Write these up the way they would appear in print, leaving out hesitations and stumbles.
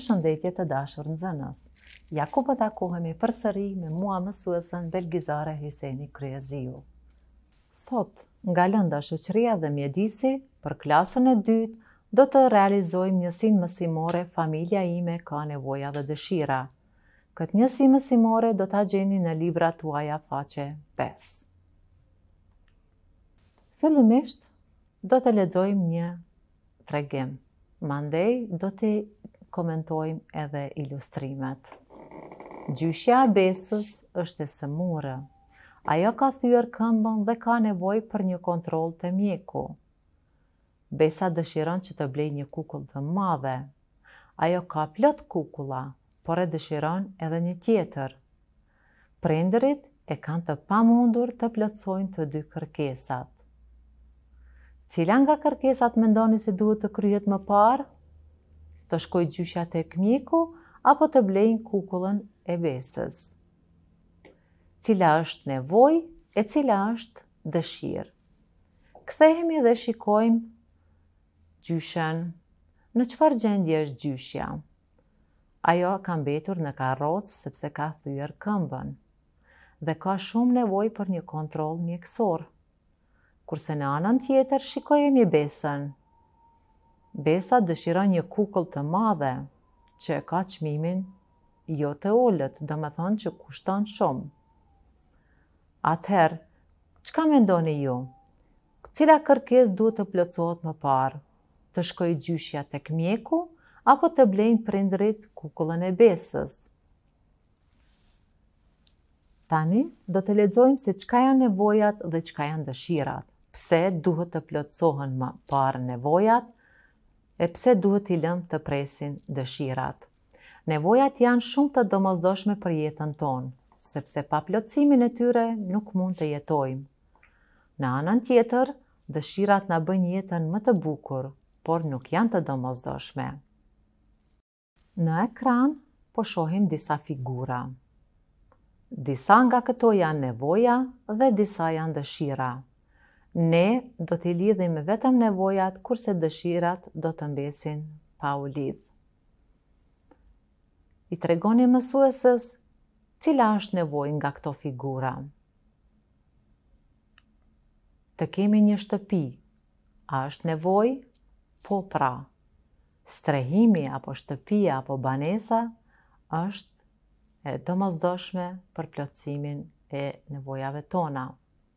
Përshëndetje të dashur nxënës. Ja ku po takohemi përsëri me mua mësuesën belgizare Hyseni Kryeziu. Sot, nga lënda shoqëria dhe mjedisi, për klasën e dytë, do të realizojmë njësinë mësimore Familja ime ka nevoja dhe dëshira. Këtë njësi mësimore do ta gjeni në librat tuaja faqe 5. Fillimisht, do të lexojmë një tregim. Mandej do të komentojmë edhe ilustrimet. Gjyshja e besës është e sëmurë. Ajo ka thyer këmbën dhe ka nevojë për një kontroll të mjeku. Besa dëshiron që të blejë një kukull të madhe. Ajo ka plot kukulla, por e dëshiron edhe një tjetër. Prindërit e kanë të pamundur të plotësojnë të dy kërkesat. Cila nga kërkesat mendoni se duhet të kryhet më parë? Të shkojë gjyshja tek mjeku apo të blejnë kukullën e besës? Cila është nevojë e cila është dëshirë? Kthehemi dhe shikojmë gjyshen. Në çfarë gjendje është gjyshja? Ajo ka mbetur në karrocë sepse ka thyer këmbën dhe ka shumë nevojë për një kontroll mjekësor. Kurse në anën tjetër shikojeni besën. Besa dëshiron një kukull të madhe që ka çmimin jo të ulët, domethënë që kushton shumë. Atëherë, çka mendoni ju? Cila kërkesë duhet të plotësohet më parë? Të shkojë gjyshja tek mjeku apo të blejnë prindërit kukullën e besës? Tani do të lexojmë se çka janë nevojat dhe çka janë dëshirat. Pse duhet të plotësohen më parë nevojat e pse duhet t'i lëmë të presin dëshirat. Nevojat janë shumë të domosdoshme për jetën tonë, sepse pa plotësimin e tyre nuk mund të jetojmë. Në anën tjetër, dëshirat na bëjnë jetën më të bukur, por nuk janë të domosdoshme. Në ekran po shohim disa figura. Disa nga këto janë nevoja dhe disa janë dëshira. Ne do t'i lidhim vetëm nevojat, kurse dëshirat do të mbesin pa u lidh. I tregoni mësuesës cila është nevojë nga këto figura. Të kemi një shtëpi. A është nevojë? Po pra. Strehimi apo shtëpia apo banesa është e domosdoshme për plotësimin e nevojave tona.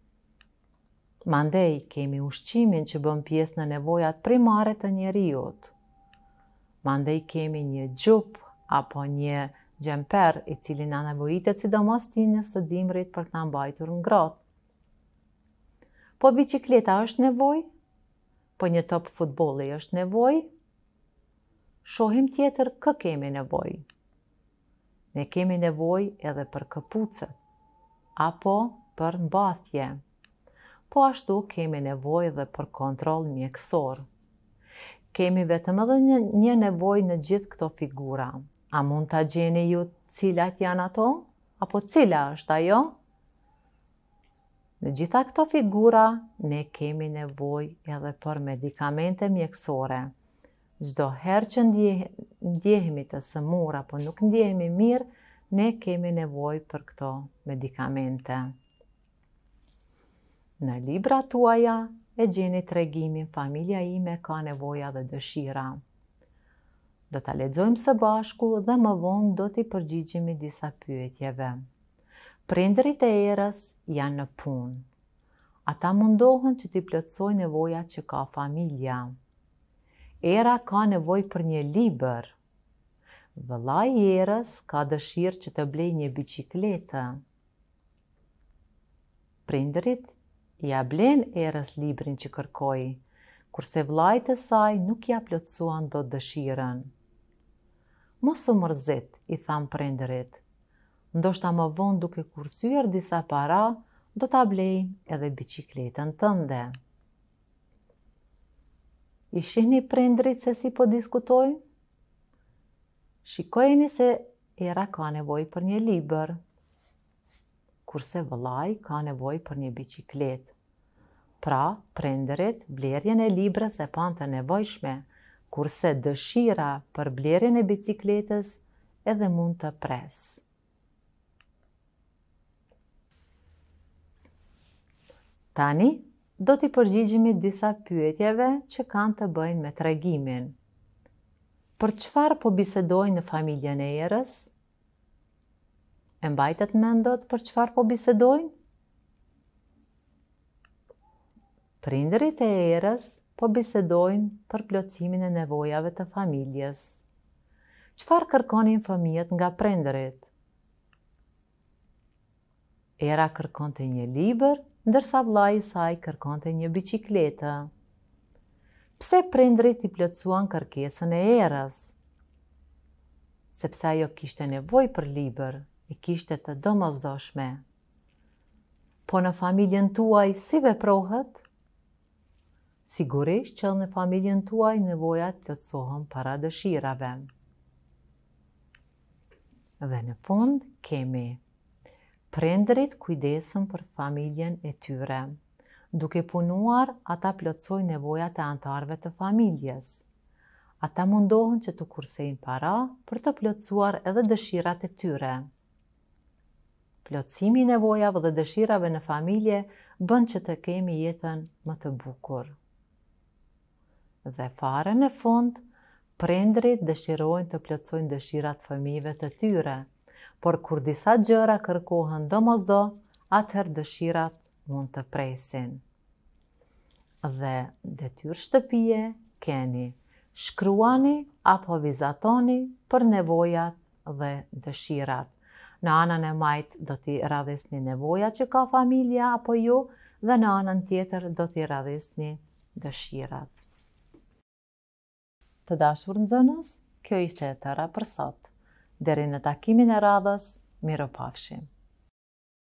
Mandej kemi ushqimin që bën pjesë në nevojat primare të njerëzit. Mandej kemi një xhup apo një xhemper i cili na nevojitet sidomos tinës së dimrit për ta mbajtur ngrohtë. Po bicikleta është nevojë? Po një top futbolli është nevojë? Shohim tjetër kë kemi nevojë. Ne kemi nevojë edhe për këpucët apo për mbathje. Po ashtu kemi nevojë dhe për kontroll mjekësor. Kemi vetëm edhe një nevojë në gjithë këto figura. A mund ta gjeni ju cilat janë ato? Apo cila është ajo? Në gjitha këto figura, ne kemi nevojë edhe për medikamente mjekësore. Çdo herë që ndjehemi të sëmur apo nuk ndjehemi mirë, ne kemi nevojë për këto medikamente. Në libra tuaja e gjeni tregimin Familja ime ka nevoja dhe dëshira. Do ta lexojmë së bashku dhe më vonë do t'i përgjigjemi disa pyetjeve. Prindërit e erës janë në punë. Ata mundohen që t'i plotësojnë nevojat që ka familja. Era ka nevojë për një libër. Vëllai i erës ka dëshirë që të blejë një biçikletë. Prindërit ja blen erës librin që kërkoi, kurse vllait e saj nuk ja plotësuan dot dëshirën. Mos u mërzit, i than prindërit. Ndoshta më vonë duke kursyer disa para, do ta blejnë edhe biçikletën tënde. I shihni prindërit se si po diskutojnë? Shikojeni se era ka nevojë për një libër, kurse vëllai ka nevojë për një biçikletë. Pra, prindërit blerjen e librës e pan të nevojshme, kurse dëshira për blerjen e bicikletës edhe mund të presë. Tani, do t'i përgjigjemi disa pyetjeve që kanë të bëjnë me tregimin. Për çfarë po bisedojnë në familjen e erës? E mbajtet mendot për çfarë po bisedojnë? Prindërit e erës po bisedojnë për plotësimin e nevojave të familjes. Çfarë kërkonin fëmijët nga prindërit? Era kërkonte një libër, ndërsa vllai i saj kërkonte një biçikletë. Pse prindrit i plotësuan kërkesën e erës? Sepse ajo kishte nevojë për libër, e kishte të domosdoshme. Po në familjen tuaj si veprohet? Sigurisht që në familjen tuaj nevojat plotësohen para dëshirave. Dhe në fund kemi: prindërit kujdesen për familjen e tyre. Duke punuar, ata plotësojnë nevojat e anëtarëve të familjes. Ata mundohen që të kursejnë para për të plotësuar edhe dëshirat e tyre. Plotësimi i nevojave dhe dëshirave në familje bën që të kemi jetën më të bukur. Dhe fare në fund, prindërit dëshirojnë të plotësojnë dëshirat fëmijëve të tyre, por kur disa gjëra kërkohen domosdo, atëherë dëshirat mund të presin. Dhe detyrë shtëpie keni: shkruani apo vizatoni për nevojat dhe dëshirat. Në anën e majtë do t'i radhësni nevojat që ka familja apo ju, dhe në anën tjetër do t'i radhësni dëshirat. Të dashur nxënës, kjo ishte e tëra për sot. Deri në takimin e radhës, miropafshim.